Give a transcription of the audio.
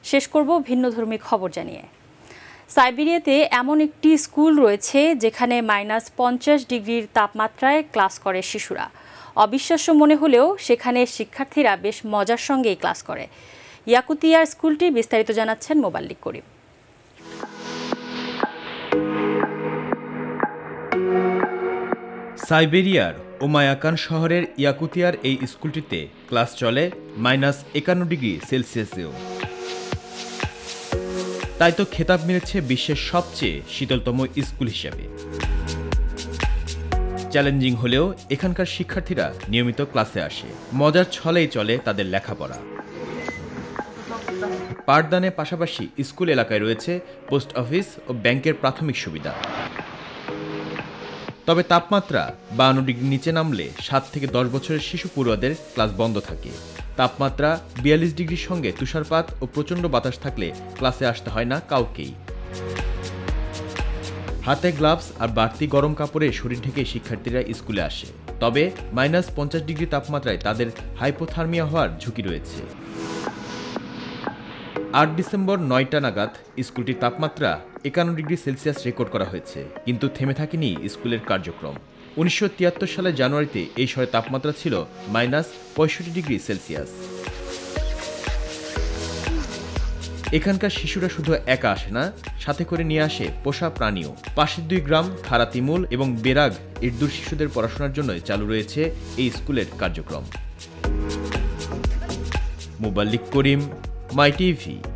শেষ করব ভিন্নধর্মী খবর জানিয়ে। সাইবেরিয়াতে এমন একটি স্কুল রয়েছে যেখানে -50 ডিগ্রির তাপমাত্রায় ক্লাস করে শিশুরা। অবিশ্বাস্য মনে হলেও সেখানে শিক্ষার্থীরা বেশ মজার সঙ্গেই ক্লাস করে। ইয়াকুতিয়ার স্কুলটি বিস্তারিত জানাচ্ছেন মোবাল্লিক করিম। সাইবেরিয়ার ওমায়াকান শহরের ইয়াকুতিয়ার এই স্কুলটিতে ক্লাস চলে -51 ডিগ্রি সেলসিয়াসেও। তাই তো খেতাব মিলেছে বিশ্বের সবচেয়ে শীতলতম স্কুল হিসেবে। চ্যালেঞ্জিং হলেও এখানকার শিক্ষার্থীরা নিয়মিত ক্লাসে আসে। মজার ছলেই চলে তাদের লেখাপড়া। পাঠদানের পাশাপাশি স্কুল এলাকায় রয়েছে পোস্ট অফিস ও ব্যাংকের প্রাথমিক সুবিধা। তবে তাপমাত্রা 52 ডিগ্রি নিচে নামলে 7 থেকে 10 বছরের শিশু পড়ুয়াদের ক্লাস বন্ধ থাকে। তাপমাত্রা 42 ডিগ্রির সঙ্গে তুষারপাত ও প্রচণ্ড বাতাস থাকলে ক্লাসে আসতে হয় না কাউকেই। হাতে গ্লাভস আর বাড়তি গরম কাপড়ে শরীর ঢেকে শিক্ষার্থীরা স্কুলে আসে। তবে -50 ডিগ্রি তাপমাত্রায় তাদের হাইপোথার্মিয়া হওয়ার ঝুঁকি রয়েছে। 8 ডিসেম্বর 9টা নাগাদ স্কুলটির তাপমাত্রা 51 ডিগ্রি সেলসিয়াস রেকর্ড করা হয়েছে, কিন্তু থেমে থাকেনি স্কুলের কার্যক্রম। 1973 সালের জানুয়ারিতে এই শহরে তাপমাত্রা ছিল -65 ডিগ্রি সেলসিয়াস। এখানকার শিশুরা শুধু একা আসে না, সাথে করে নিয়ে আসে পোষা প্রাণীও। পাশের 2 গ্রাম খারাতিমুল এবং বেরাগ ইরদুর শিশুদের পড়াশোনার জন্য চালু রয়েছে এই স্কুলের কার্যক্রম। Moballik Karim, my TV.